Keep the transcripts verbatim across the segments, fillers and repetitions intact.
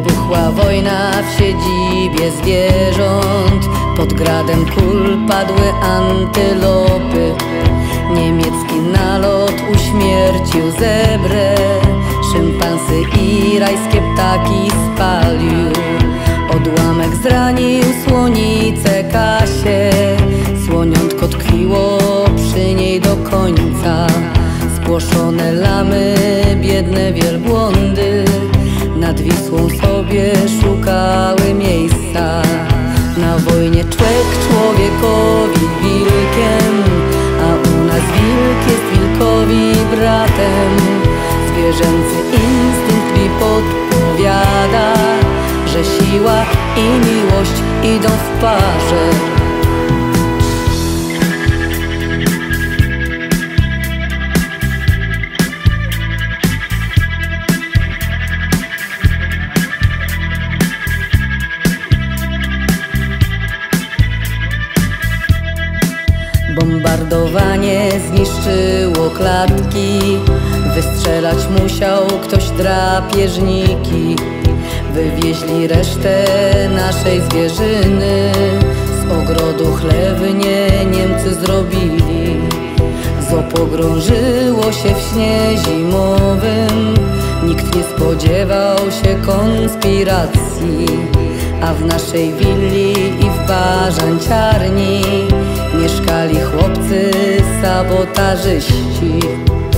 Wybuchła wojna w siedzibie zwierząt, pod gradem kul padły antylopy. Niemiecki nalot uśmiercił zebrę, szympansy i rajskie ptaki spalił. Odłamek zranił słonicę Kasię, słoniątko tkwiło przy niej do końca. Spłoszone lamy, biedne wielbłądy, nad Wisłą sobie szukały miejsca. Na wojnie człowiek człowiekowi wilkiem, a u nas wilk jest wilkowi bratem. Zwierzęcy instynkt mi podpowiada, że siła i miłość idą w parze. Bombardowanie zniszczyło klatki, wystrzelać musiał ktoś drapieżniki. Wywieźli resztę naszej zwierzyny, z ogrodu chlewnie Niemcy zrobili. Zo pogrążyło się w śnie zimowym, nikt nie spodziewał się konspiracji. A w naszej willi i w Barzanciarni mieszkali chłopcy sabotażyści.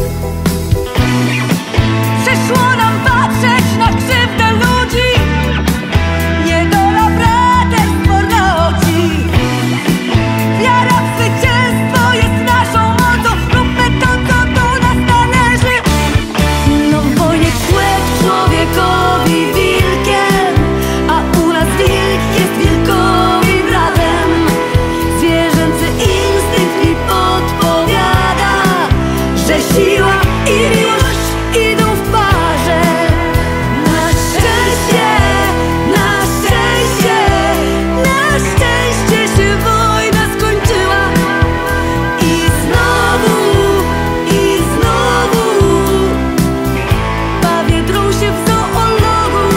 Przyszło nam patrzeć na krzywdę ludzi, niedola braterstwo rodzi. Wiara w zwycięstwo jest naszą mocą, róbmy to, co do nas należy. No w wojnie człowiek człowiekowi wilkiem, a u nas wilk jest wilkowi bratem. Zwierzęcy instynkt mi podpowiada, że siła i miłość idą w parze. Na szczęście, na szczęście, na szczęście się wojna skończyła. I znowu, i znowu pawie drą się w zoologu.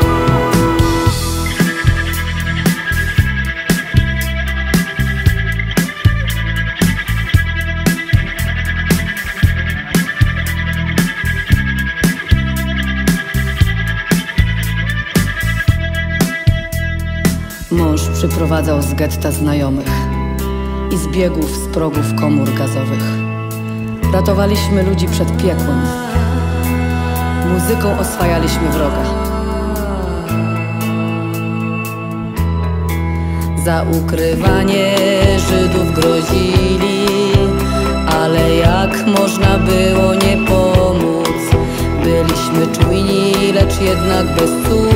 Mąż przyprowadzał z getta znajomych i z biegów z progów komór gazowych. Ratowaliśmy ludzi przed piekłem, muzyką oswajaliśmy wroga. Za ukrywanie Żydów grozili, ale jak można było nie pomóc? Byliśmy czujni, lecz jednak bez cud.